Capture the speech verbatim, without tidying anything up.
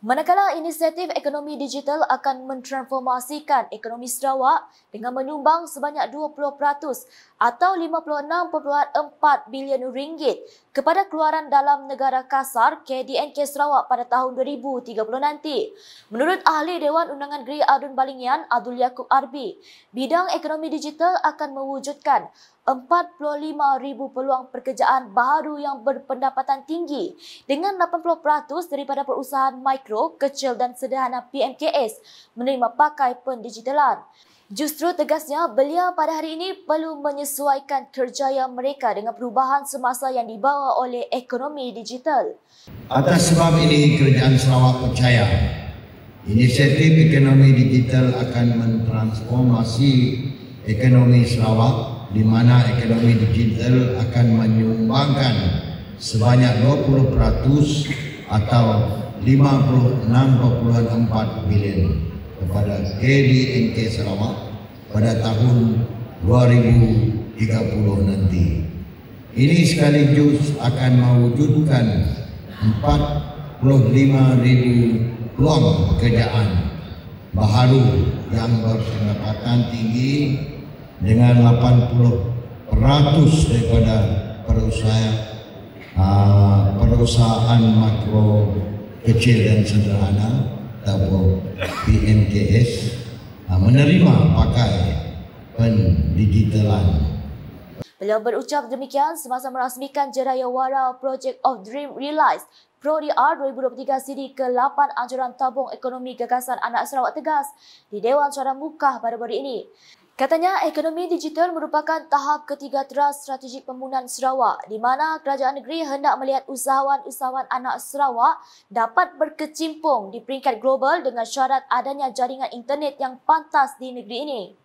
Manakala inisiatif ekonomi digital akan mentransformasikan ekonomi Sarawak dengan menyumbang sebanyak dua puluh peratus atau lima puluh enam perpuluhan empat bilion ringgit kepada keluaran dalam negara kasar K D N K Sarawak pada tahun dua ribu tiga puluh nanti. Menurut Ahli Dewan Undangan Negeri Adun Balingian, Abdul Yaakob Arbi, bidang ekonomi digital akan mewujudkan empat puluh lima ribu peluang pekerjaan baru yang berpendapatan tinggi dengan lapan puluh peratus daripada perusahaan mikro, kecil dan sederhana P M K S menerima pakai pendigitalan. Justru tegasnya, belia pada hari ini perlu menyesuaikan kerjaya mereka dengan perubahan semasa yang dibawa oleh ekonomi digital. Atas sebab ini, Kerajaan Sarawak percaya inisiatif ekonomi digital akan mentransformasi ekonomi Sarawak, di mana ekonomi digital akan menyumbangkan sebanyak dua puluh peratus atau lima puluh enam perpuluhan empat bilion kepada K D N K Sarawak pada tahun dua ribu tiga puluh nanti. Ini sekaligus akan mewujudkan empat puluh lima ribu peluang pekerjaan baru yang berpendapatan tinggi dengan lapan puluh peratus daripada perusahaan uh, perusahaan makro, kecil dan sederhana atau P M K S uh, menerima pakai pendigitalan. Beliau berucap demikian semasa merasmikan Jerayawara Project of Dream Realised ProDR dua ribu dua puluh tiga siri ke lapan Anjuran Tabung Ekonomi Gagasan Anak Sarawak Tegas di Dewan Syarah Mukah baru-baru ini. Katanya, ekonomi digital merupakan tahap ketiga teras strategik pembangunan Sarawak di mana kerajaan negeri hendak melihat usahawan-usahawan anak Sarawak dapat berkecimpung di peringkat global dengan syarat adanya jaringan internet yang pantas di negeri ini.